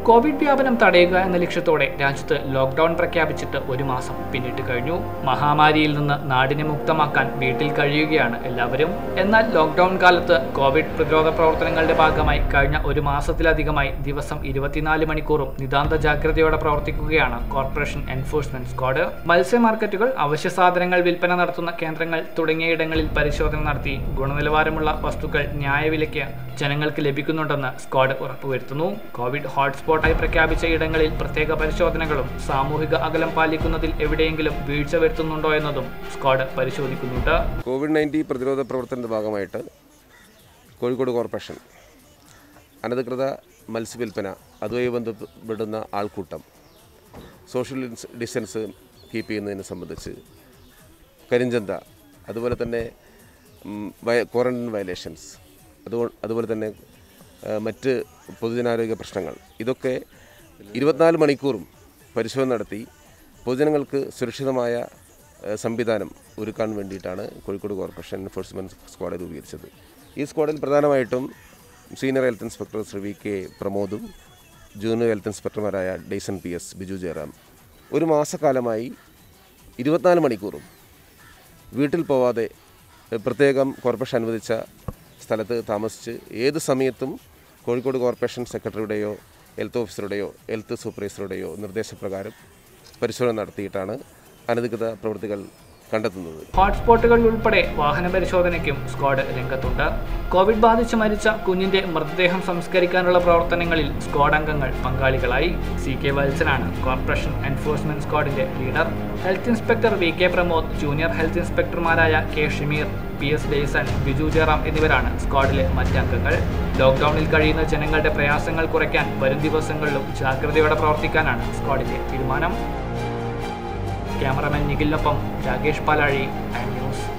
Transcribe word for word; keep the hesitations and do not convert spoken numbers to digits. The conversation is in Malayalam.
കോവിഡ് വ്യാപനം തടയുക എന്ന ലക്ഷ്യത്തോടെ രാജ്യത്ത് ലോക്ക്ഡൌൺ പ്രഖ്യാപിച്ചിട്ട് ഒരു മാസം പിന്നിട്ട് കഴിഞ്ഞു. മഹാമാരിയിൽ നിന്ന് നാടിനെ മുക്തമാക്കാൻ വീട്ടിൽ കഴിയുകയാണ് എല്ലാവരും. എന്നാൽ ലോക്ക്ഡൌൺ കാലത്ത് കോവിഡ് പ്രതിരോധ പ്രവർത്തനങ്ങളുടെ ഭാഗമായി കഴിഞ്ഞ ഒരു മാസത്തിലധികമായി ദിവസം ഇരുപത്തിനാല് മണിക്കൂറും നിതാന്ത ജാഗ്രതയോടെ പ്രവർത്തിക്കുകയാണ് കോർപ്പറേഷൻ എൻഫോഴ്സ്മെന്റ് സ്ക്വാഡ്. മത്സ്യ മാർക്കറ്റുകൾ, അവശ്യ സാധനങ്ങൾ വിൽപ്പന നടത്തുന്ന കേന്ദ്രങ്ങൾ തുടങ്ങിയയിടങ്ങളിൽ പരിശോധന നടത്തി ഗുണനിലവാരമുള്ള വസ്തുക്കൾ ന്യായവിലയ്ക്ക് ജനങ്ങൾക്ക് ലഭിക്കുന്നുണ്ടെന്ന് സ്ക്വാഡ് ഉറപ്പുവരുത്തുന്നു. കോവിഡ് ഹോട്ട്സ്പോട്ടായി പ്രഖ്യാപിച്ച ഇടങ്ങളിൽ പ്രത്യേക പരിശോധനകളും സാമൂഹിക അകലം പാലിക്കുന്നതിൽ എവിടെയെങ്കിലും വീഴ്ച വരുത്തുന്നുണ്ടോ എന്നതും സ്ക്വാഡ് പരിശോധിക്കുന്നുണ്ട്. കോവിഡ് നയൻറ്റീൻ പ്രതിരോധ പ്രവർത്തനത്തിന്റെ ഭാഗമായിട്ട് കോഴിക്കോട് കോർപ്പറേഷൻ അനധികൃത മത്സ്യവിൽപ്പന, അതുമായി ബന്ധപ്പെടുന്ന ആൾക്കൂട്ടം, സോഷ്യൽ ഡിസ്റ്റൻസ് കീപ്പ് ചെയ്യുന്നതിനെ സംബന്ധിച്ച് കരിഞ്ചന്ത, അതുപോലെ തന്നെ ക്വാറന്റൈൻ വയലേഷൻസ്, അതുപോലെ അതുപോലെ തന്നെ മറ്റ് പൊതുജനാരോഗ്യ പ്രശ്നങ്ങൾ, ഇതൊക്കെ ഇരുപത്തിനാല് മണിക്കൂറും പരിശോധന നടത്തി പൊതുജനങ്ങൾക്ക് സുരക്ഷിതമായ സംവിധാനം ഒരുക്കാൻ വേണ്ടിയിട്ടാണ് കോഴിക്കോട് കോർപ്പറേഷൻ എൻഫോഴ്സ്മെൻറ്റ് സ്ക്വാഡ് രൂപീകരിച്ചത്. ഈ സ്ക്വാഡിൽ പ്രധാനമായിട്ടും senior health inspector Shri V K പ്രമോദും ജൂനിയർ ഹെൽത്ത് ഇൻസ്പെക്ടർമാരായ ഡെയ്സൺ പി എസ്, ബിജു ജയറാം ഒരു മാസക്കാലമായി ഇരുപത്തിനാല് മണിക്കൂറും വീട്ടിൽ പോവാതെ പ്രത്യേകം കോർപ്പറേഷൻ അനുവദിച്ച സ്ഥലത്ത് താമസിച്ച് ഏത് സമയത്തും കോഴിക്കോട് കോർപ്പറേഷൻ സെക്രട്ടറിയുടെയോ ഹെൽത്ത് ഓഫീസറുടെയോ ഹെൽത്ത് സൂപ്പർവൈസറുടെയോ നിർദ്ദേശപ്രകാരം പരിശോധന നടത്തിയിട്ടാണ് അനധികൃത പ്രവൃത്തികൾ കണ്ടെത്തുന്നത്. ഹോട്ട്സ്പോട്ടുകൾ ഉൾപ്പെടെ വാഹന പരിശോധനയ്ക്കും സ്ക്വാഡ് രംഗത്തുണ്ട്. കോവിഡ് ബാധിച്ച് മരിച്ച കുഞ്ഞിന്റെ മൃതദേഹം സംസ്കരിക്കാനുള്ള പ്രവർത്തനങ്ങളിൽ സ്ക്വാഡ് അംഗങ്ങൾ പങ്കാളികളായി. സി കെ വത്സനാണ് കോർപ്പറേഷൻ എൻഫോഴ്സ്മെന്റ് സ്ക്വാഡിന്റെ leader. Health inspector V K Pramod, junior health ഇൻസ്പെക്ടർമാരായ K Shimeer, P S Dayson, Biju Jayaram എന്നിവരാണ് സ്ക്വാഡിലെ മറ്റംഗങ്ങൾ. ലോക്ക്ഡൌണിൽ കഴിയുന്ന ജനങ്ങളുടെ പ്രയാസങ്ങൾ കുറയ്ക്കാൻ വരും ദിവസങ്ങളിലും ജാഗ്രതയോടെ പ്രവർത്തിക്കാനാണ് സ്ക്വാഡിന്റെ തീരുമാനം. ക്യാമറമാൻ നിഖിലിനൊപ്പം രാകേഷ് പാലാഴി, ടൈം ന്യൂസ്.